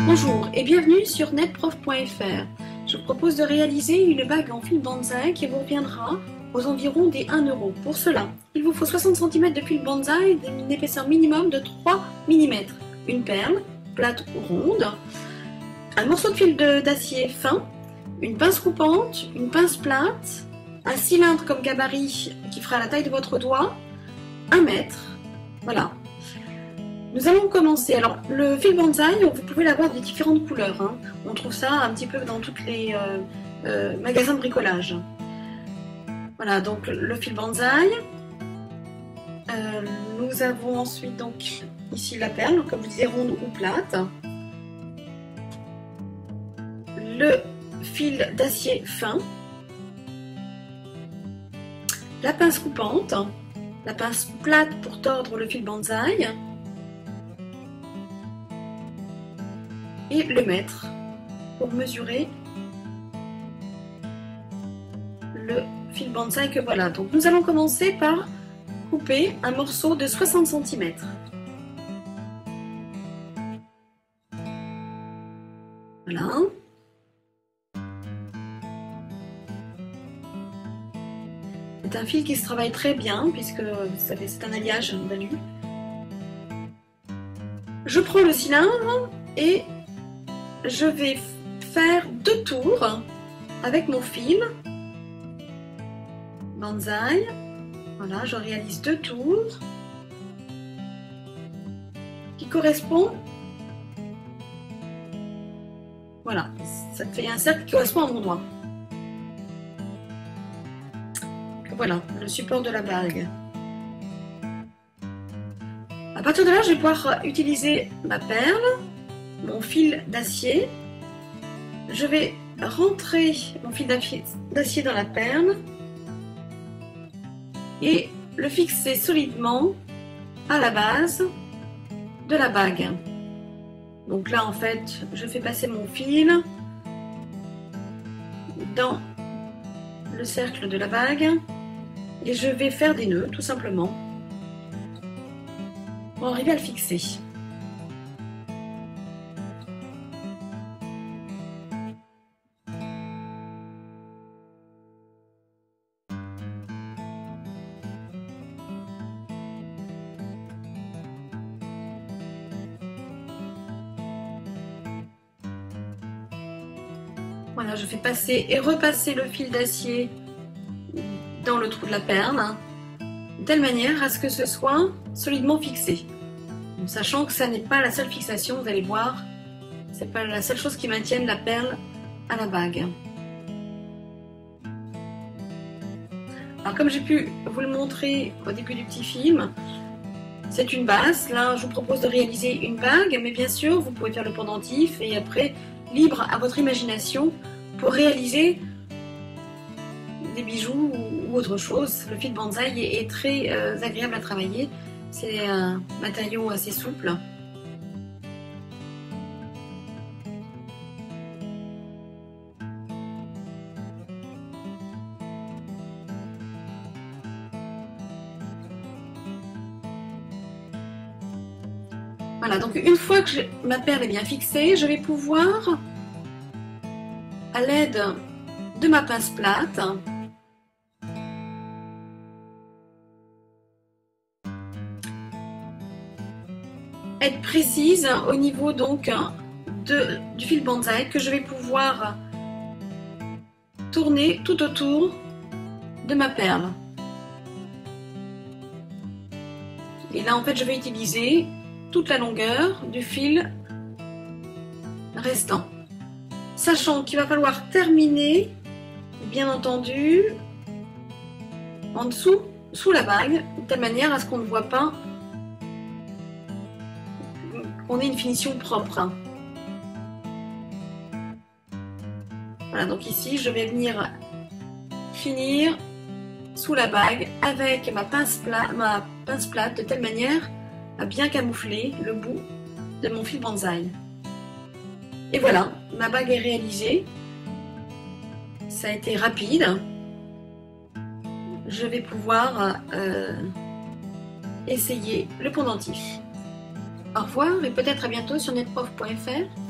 Bonjour et bienvenue sur netprof.fr. Je vous propose de réaliser une bague en fil bonsaï qui vous reviendra aux environs des 1 €. Pour cela, il vous faut 60 cm de fil bonsaï d'une épaisseur minimum de 3 mm, une perle, plate ou ronde, un morceau de fil d'acier fin, une pince coupante, une pince plate, un cylindre comme gabarit qui fera la taille de votre doigt, 1 mètre, voilà. Nous allons commencer. Alors, le fil bonsaï, vous pouvez l'avoir de différentes couleurs. Hein. On trouve ça un petit peu dans tous les magasins de bricolage. Voilà, donc le fil bonsaï. Nous avons ensuite donc ici la perle, comme je disais, ronde ou plate. Le fil d'acier fin. La pince coupante. La pince plate pour tordre le fil bonsaï. Et le mètre pour mesurer le fil bonsaï que voilà. Donc nous allons commencer par couper un morceau de 60 cm. Voilà. C'est un fil qui se travaille très bien puisque c'est un alliage d'alu. Je prends le cylindre et je vais faire 2 tours avec mon fil bonsaï. Voilà, je réalise 2 tours qui correspondent. Voilà, ça fait un cercle qui correspond à mon doigt. Voilà, le support de la bague. À partir de là, je vais pouvoir utiliser ma perle, mon fil d'acier. Je vais rentrer mon fil d'acier dans la perle et le fixer solidement à la base de la bague. Donc là, en fait, je fais passer mon fil dans le cercle de la bague et je vais faire des nœuds, tout simplement, pour arriver à le fixer. Voilà, je fais passer et repasser le fil d'acier dans le trou de la perle, de telle manière à ce que ce soit solidement fixé. Donc, sachant que ça n'est pas la seule fixation, vous allez voir, c'est pas la seule chose qui maintienne la perle à la bague. Alors comme j'ai pu vous le montrer au début du petit film, c'est une base. Là, je vous propose de réaliser une bague, mais bien sûr, vous pouvez faire le pendentif et après, libre à votre imagination pour réaliser des bijoux ou autre chose. Le fil bonsaï est très agréable à travailler. C'est un matériau assez souple. Voilà, donc une fois que ma perle est bien fixée, je vais pouvoir, à l'aide de ma pince plate, être précise au niveau donc du fil bonsaï que je vais pouvoir tourner tout autour de ma perle. Et là en fait je vais utiliser toute la longueur du fil restant. Sachant qu'il va falloir terminer, bien entendu, en dessous, sous la bague, de telle manière à ce qu'on ne voit pas qu'on ait une finition propre. Voilà, donc ici, je vais venir finir sous la bague avec ma pince plate de telle manière à bien camoufler le bout de mon fil bonsaï. Et voilà, ma bague est réalisée. Ça a été rapide. Je vais pouvoir essayer le pendentif. Au revoir et peut-être à bientôt sur netprof.fr.